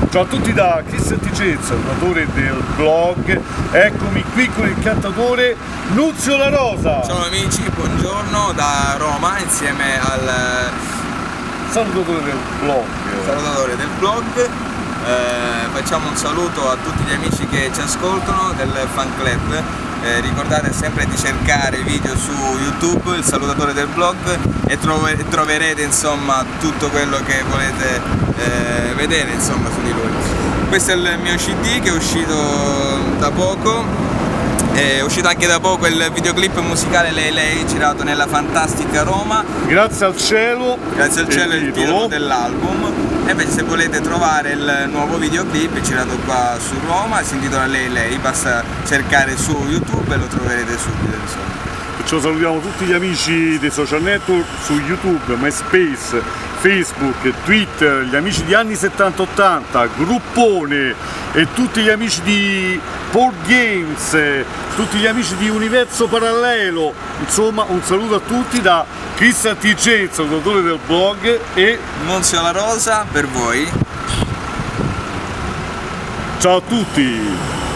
Ciao a tutti da Cristian TJ, fondatore del blog. Eccomi qui con il cantautore Nunzio La Rosa. Ciao amici, buongiorno da Roma insieme al salutatore del blog. Facciamo un saluto a tutti gli amici che ci ascoltano del fan club. Ricordate sempre di cercare i video su YouTube, il salutatore del blog, e troverete insomma tutto quello che volete vedere insomma su di lui. Questo è il mio CD che è uscito da poco. È uscito anche da poco il videoclip musicale Lei girato nella fantastica Roma. Grazie al cielo. Grazie al cielo è il titolo dell'album. E invece se volete trovare il nuovo videoclip girato qua su Roma, si intitola Lei, basta cercare su YouTube e lo troverete subito insomma. Perciò salutiamo tutti gli amici dei social network su YouTube, MySpace, Facebook, Twitter, gli amici di anni 70-80, Gruppone e tutti gli amici di Board Games, tutti gli amici di Universo Parallelo. Insomma, un saluto a tutti da Cristian TJ, il salutatore del blog, e Nunzio La Rosa per voi. Ciao a tutti!